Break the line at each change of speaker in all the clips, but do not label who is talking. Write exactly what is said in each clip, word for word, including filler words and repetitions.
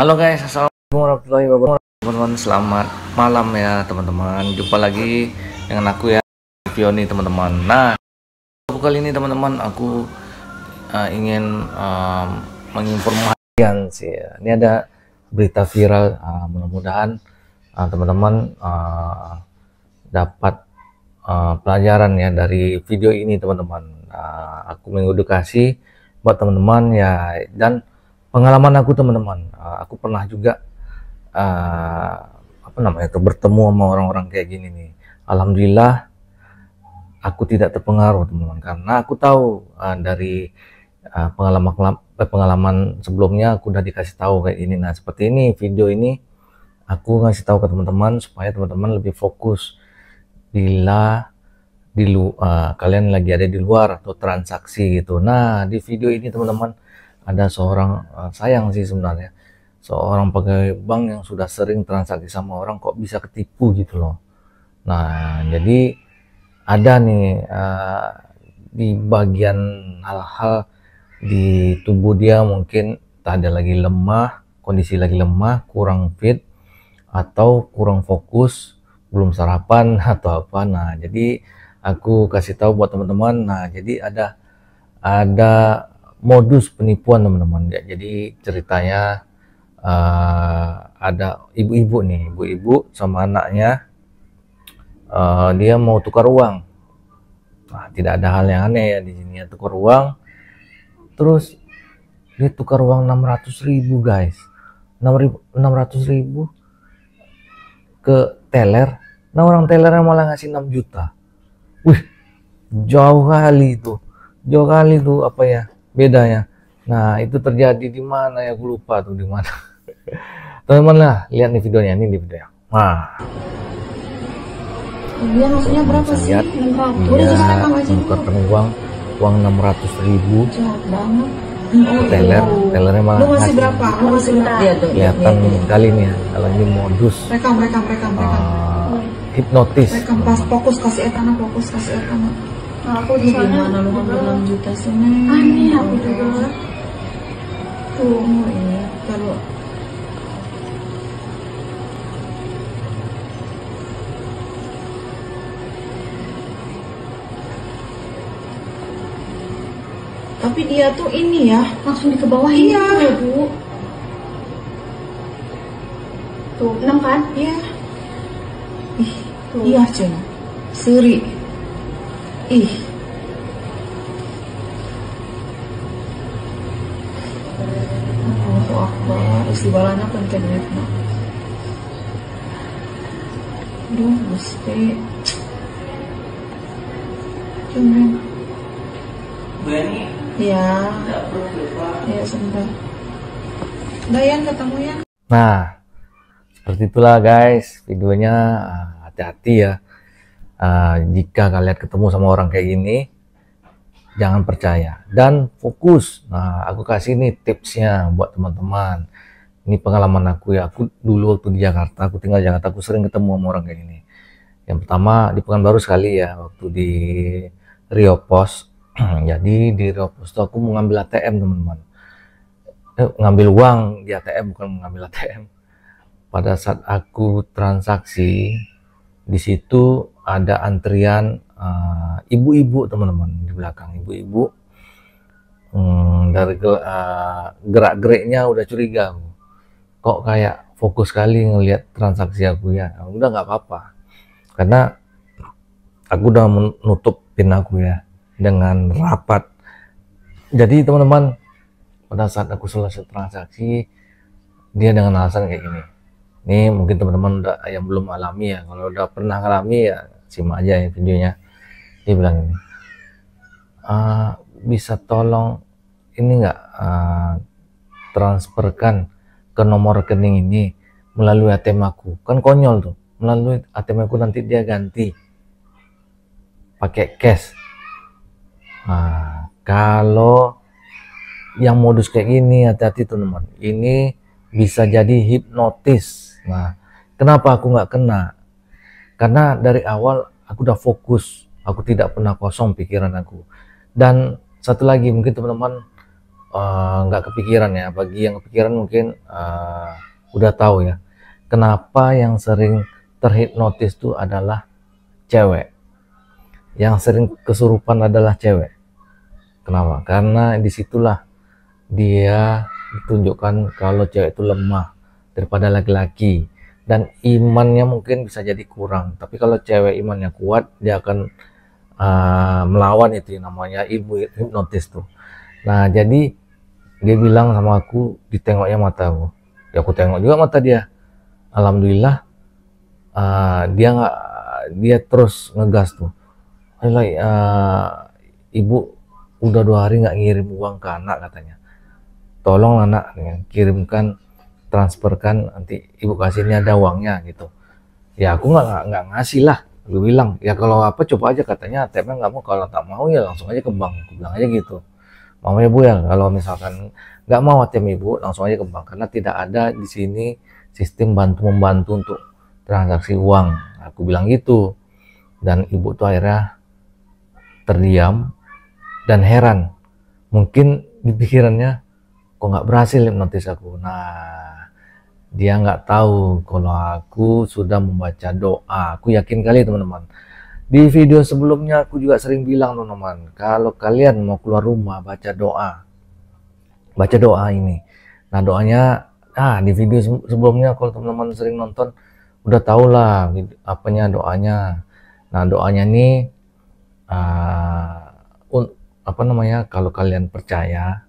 Halo guys, assalamualaikum warahmatullahi wabarakatuh. Teman-teman, selamat malam ya teman-teman. Jumpa lagi dengan aku ya, Vioni teman-teman. Nah, aku kali ini teman-teman, aku uh, ingin uh, menginformasikan sih ya. Ini ada berita viral, uh, mudah-mudahan uh, teman-teman uh, dapat uh, pelajaran ya dari video ini teman-teman. Uh, aku mengedukasi buat teman-teman ya, dan pengalaman aku teman-teman, uh, aku pernah juga uh, apa namanya itu bertemu sama orang-orang kayak gini nih. Alhamdulillah aku tidak terpengaruh teman-teman, karena aku tahu uh, dari uh, pengalaman pengalaman sebelumnya aku udah dikasih tahu kayak ini. Nah seperti ini video ini aku ngasih tahu ke teman-teman supaya teman-teman lebih fokus bila di lu uh, kalian lagi ada di luar atau transaksi gitu. Nah di video ini teman-teman ada seorang uh, sayang sih sebenarnya, seorang pegawai bank yang sudah sering transaksi sama orang kok bisa ketipu gitu loh. Nah jadi ada nih uh, di bagian hal-hal di tubuh dia, mungkin ada lagi lemah, kondisi lagi lemah, kurang fit atau kurang fokus, belum sarapan atau apa. Nah jadi aku kasih tahu buat teman-teman. Nah jadi ada ada modus penipuan teman-teman ya. Jadi ceritanya uh, ada ibu-ibu nih, ibu-ibu sama anaknya, uh, dia mau tukar uang. Nah, tidak ada hal yang aneh ya di sini ya, tukar uang. Terus dia tukar uang enam ratus ribu guys, enam ratus ribu ke teller. Nah orang tellernya malah ngasih enam juta. Wih, jauh kali itu, jauh kali itu apa ya bedanya. Nah itu terjadi di mana ya, aku lupa tuh di mana. Teman-teman lah, lihat nih videonya, ini di videonya. Nah,
dia maksudnya berapa sih?
lihat dia menukarkan uang uang enam ratus ribu ke teller, tellernya malah ngasih
berapa? Lu masih berapa?
Kelihatan kali nih ya, kalau ini modus
rekam rekam rekam rekam
uh, hipnotis.
rekam pas fokus kasih etana, fokus kasih etana. Nah, aku di mana lu ngambil enam juta sih? Aneh aku juga. Tuh, ini kalau tapi dia tuh ini ya langsung di ke bawah. Iya ya bu, tuh enam kan? Iya. Ih, tuh. Iya ceng, seri. Ih, Allahu Akbar, isi balanya penting banget. Duh, Gusti. Cuman ya, ya sebentar. Dayan ketemu ya.
Nah seperti itulah guys videonya. Hati-hati ya, uh, jika kalian ketemu sama orang kayak gini jangan percaya dan fokus. Nah aku kasih nih tipsnya buat teman-teman. Ini pengalaman aku ya, aku dulu waktu di Jakarta, aku tinggal di Jakarta, aku sering ketemu sama orang kayak gini. Yang pertama di Pekanbaru sekali ya, waktu di Rio Pos. Jadi di Rio Pos tuh aku mau ngambil A T M teman-teman, eh, ngambil uang di A T M, bukan mengambil A T M. Pada saat aku transaksi di situ ada antrian uh, ibu-ibu teman-teman di belakang, ibu-ibu. Hmm, dari uh, gerak-geriknya udah curiga, kok kayak fokus sekali ngelihat transaksi aku ya. Udah nggak apa-apa, karena aku udah menutup pin aku ya dengan rapat. Jadi teman-teman, pada saat aku selesai transaksi, dia dengan alasan kayak gini. Ini mungkin teman-teman udah yang belum alami ya, kalau udah pernah alami ya simak aja ya videonya. Dia bilang ini, uh, bisa tolong ini enggak uh, transferkan ke nomor rekening ini melalui A T M aku. Kan konyol tuh, melalui A T M aku nanti dia ganti pakai cash. Nah, kalau yang modus kayak gini hati-hati teman-teman, ini bisa jadi hipnotis. Nah kenapa aku nggak kena? Karena dari awal aku udah fokus, aku tidak pernah kosong pikiran aku. Dan satu lagi mungkin teman-teman eh, nggak kepikiran ya. Bagi yang kepikiran mungkin eh, udah tahu ya, kenapa yang sering terhipnotis itu adalah cewek, yang sering kesurupan adalah cewek. Kenapa? Karena disitulah dia ditunjukkan kalau cewek itu lemah daripada laki-laki, dan imannya mungkin bisa jadi kurang. Tapi kalau cewek imannya kuat, dia akan uh, melawan itu yang namanya ilmu hipnotis tuh. Nah, jadi dia bilang sama aku, ditengoknya mataku. Ya aku tengok juga mata dia. Alhamdulillah uh, dia nggak dia terus ngegas tuh. Ayolah, uh, ibu udah dua hari nggak ngirim uang ke anak katanya. Tolong anak ya, kirimkan, transferkan, nanti ibu kasih ini ada uangnya gitu. Ya aku nggak nggak ngasih lah. Gue bilang ya kalau apa coba aja, katanya A T M nggak mau, kalau tak mau ya langsung aja ke bank. Aku bilang aja gitu. Mau ya bu ya, kalau misalkan nggak mau A T M ibu langsung aja ke bank, karena tidak ada di sini sistem bantu membantu untuk transaksi uang. Aku bilang gitu, dan ibu tuh akhirnya terdiam dan heran. Mungkin di pikirannya, kok nggak berhasil hipnotis aku. Nah, dia nggak tahu kalau aku sudah membaca doa. Aku yakin kali teman-teman. Di video sebelumnya aku juga sering bilang teman-teman, kalau kalian mau keluar rumah baca doa. Baca doa ini. Nah, doanya ah di video sebelumnya kalau teman-teman sering nonton udah tau lah apanya doanya. Nah, doanya nih uh, apa namanya, kalau kalian percaya,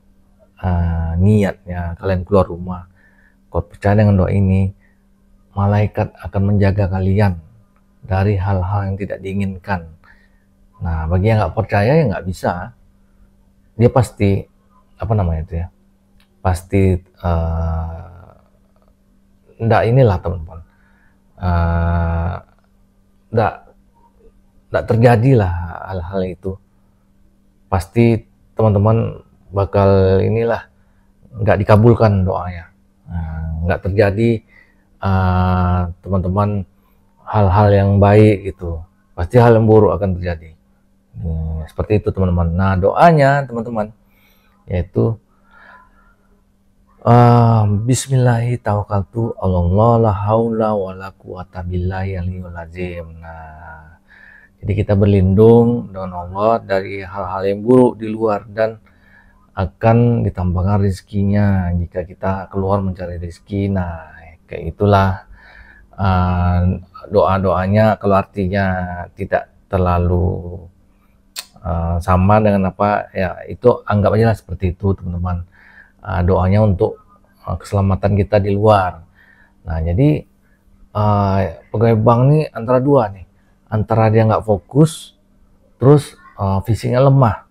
uh, niatnya kalian keluar rumah, kalau percaya dengan doa ini, malaikat akan menjaga kalian dari hal-hal yang tidak diinginkan. Nah, bagi yang nggak percaya ya nggak bisa, dia pasti apa namanya itu ya, pasti uh, nggak inilah teman-teman, uh, nggak nggak terjadi lah hal-hal itu. Pasti teman-teman bakal inilah nggak dikabulkan doanya, nggak nah, terjadi uh, teman-teman hal-hal yang baik gitu, pasti hal yang buruk akan terjadi. Hmm, seperti itu teman-teman. Nah, doanya teman-teman yaitu uh, Bismillahi tawakkaltu Allah la haula wala quwata billahi aliyul azim. Nah, jadi kita berlindung dengan Allah dari hal-hal yang buruk di luar, dan akan ditambahkan rezekinya jika kita keluar mencari rezeki. Nah, kayak itulah uh, doa-doanya. Kalau artinya tidak terlalu uh, sama dengan apa ya, itu anggap aja lah seperti itu teman-teman. Uh, doanya untuk uh, keselamatan kita di luar. Nah, jadi uh, pegawai bank nih antara dua nih, antara dia nggak fokus, terus uh, fisiknya lemah.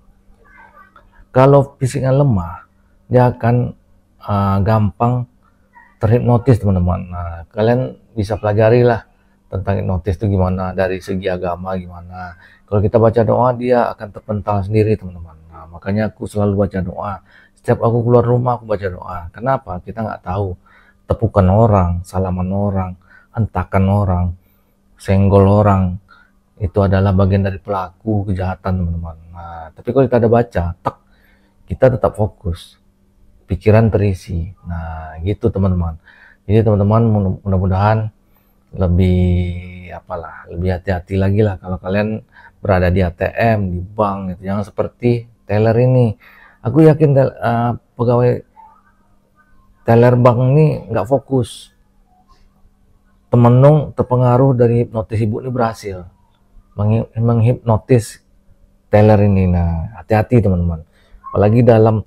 Kalau fisiknya lemah, dia akan uh, gampang terhipnotis teman-teman. Nah, kalian bisa pelajari lah tentang hipnotis itu gimana, dari segi agama gimana. Kalau kita baca doa, dia akan terpental sendiri teman-teman. Nah, makanya aku selalu baca doa. Setiap aku keluar rumah aku baca doa. Kenapa? Kita nggak tahu tepukan orang, salaman orang, hentakan orang, senggol orang, itu adalah bagian dari pelaku kejahatan teman-teman. Nah, tapi kalau kita ada baca, tak, kita tetap fokus, pikiran terisi. Nah, gitu teman-teman. Jadi teman-teman mudah-mudahan lebih apalah, lebih hati-hati lagi lah kalau kalian berada di A T M, di bank gitu. Jangan seperti teller ini. Aku yakin uh, pegawai teller bank ini nggak fokus. Temenung terpengaruh dari hipnotis ibu ini berhasil menghipnotis teller ini. Nah, hati-hati teman-teman. Apalagi dalam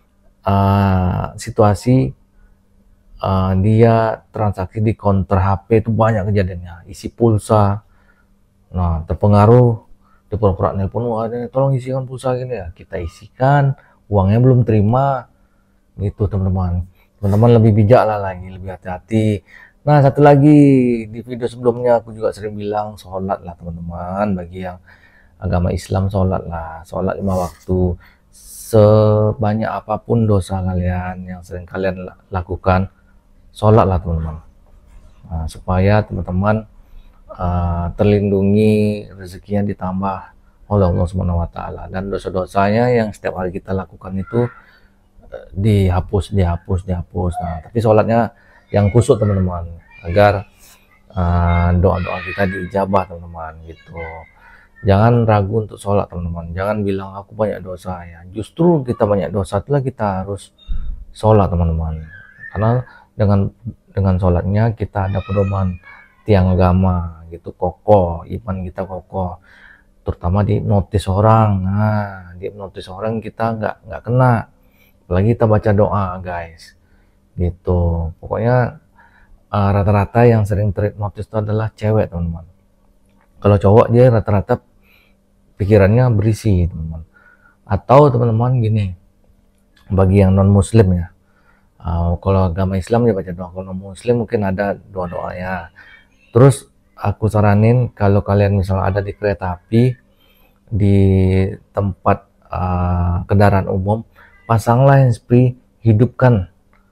uh, situasi uh, dia transaksi di counter H P itu banyak kejadiannya, isi pulsa. Nah, terpengaruh, di pura-pura nelpon, wah tolong isikan pulsa gini ya, kita isikan, uangnya belum terima, gitu teman-teman. Teman-teman lebih bijak lah lagi, lebih hati-hati. Nah, satu lagi, di video sebelumnya aku juga sering bilang sholat lah teman-teman. Bagi yang agama Islam, sholat lah, sholat lima waktu. Sebanyak apapun dosa kalian yang sering kalian lakukan, sholat lah teman-teman. Nah, supaya teman-teman uh, terlindungi, rezekinya ditambah oleh Allah Subhanahu wa taala, dan dosa-dosanya yang setiap hari kita lakukan itu eh, dihapus dihapus dihapus. Nah, tapi sholatnya yang khusyuk teman-teman, agar uh, doa-doa kita diijabah teman-teman gitu. Jangan ragu untuk sholat teman-teman, jangan bilang aku banyak dosa ya. Justru kita banyak dosa itulah kita harus sholat teman-teman, karena dengan dengan sholatnya kita ada pedoman tiang agama gitu, kokoh iman kita, kokoh, terutama di notis orang. Nah, di notis orang kita nggak nggak kena, apalagi kita baca doa guys gitu. Pokoknya uh, rata-rata yang sering terhipnotis itu adalah cewek teman-teman. Kalau cowok dia rata-rata pikirannya berisi teman-teman. Atau teman-teman gini, bagi yang non muslim ya, uh, kalau agama Islam dia baca doa, kalau non muslim mungkin ada doa-doa ya. Terus aku saranin kalau kalian misalnya ada di kereta api, di tempat uh, kendaraan umum, pasanglah handsfree, hidupkan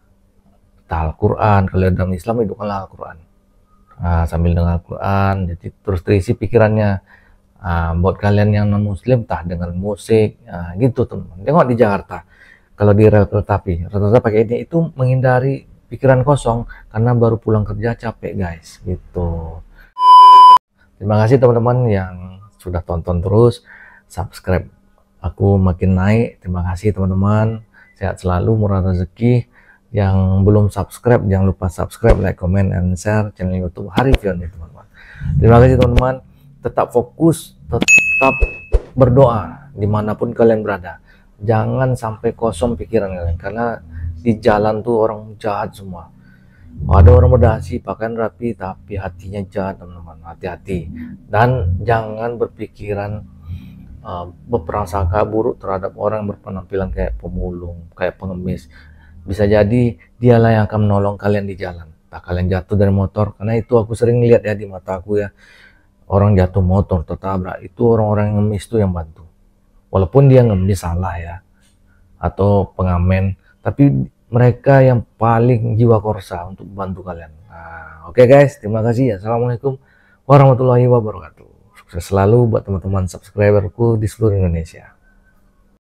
Al-Quran. Kalau dalam Islam hidupkanlah Al-Quran, nah, sambil dengar Al-Quran, jadi terus terisi pikirannya. Nah, buat kalian yang non muslim tah dengan musik, nah, gitu teman. Tengok di Jakarta, kalau di rel kereta api rata-rata pakai ini, itu menghindari pikiran kosong karena baru pulang kerja capek guys gitu. Terima kasih teman-teman yang sudah tonton, terus subscribe aku makin naik. Terima kasih teman-teman, sehat selalu, murah rezeki. Yang belum subscribe jangan lupa subscribe, like, comment, and share channel YouTube Harifion teman-teman. Terima kasih teman-teman. Tetap fokus, tetap berdoa dimanapun kalian berada. Jangan sampai kosong pikiran kalian, karena di jalan tuh orang jahat semua. Ada orang berdasi pakaian rapi tapi hatinya jahat teman-teman, hati-hati. Dan jangan berpikiran uh, berprasangka buruk terhadap orang yang berpenampilan kayak pemulung, kayak pengemis. Bisa jadi dialah yang akan menolong kalian di jalan. Tak kalian jatuh dari motor, karena itu aku sering lihat ya di mata aku ya, orang jatuh motor tertabrak, itu orang-orang yang ngemis tuh yang bantu. Walaupun dia ngemis salah ya, atau pengamen, tapi mereka yang paling jiwa korsa untuk membantu kalian. Nah, oke okay guys, terima kasih ya. Assalamualaikum warahmatullahi wabarakatuh. Sukses selalu buat teman-teman subscriberku di seluruh Indonesia.